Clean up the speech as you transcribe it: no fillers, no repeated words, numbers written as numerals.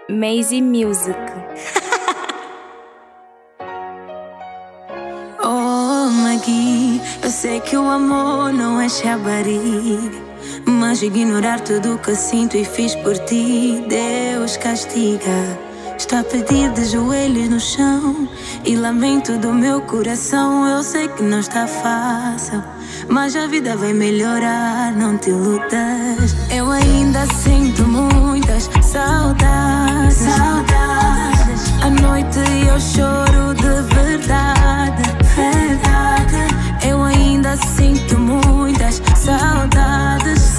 Maisie Music. Oh, Magui, eu sei que o amor não é xabarigue, mas ignorar tudo o que sinto e fiz por ti, Deus castiga. Estou a pedir de joelhos no chão e lamento do meu coração. Eu sei que não está fácil, mas a vida vai melhorar, não te iludas. Eu ainda sinto muitas saudades. À noite eu choro de verdade. Eu ainda sinto muitas saudades.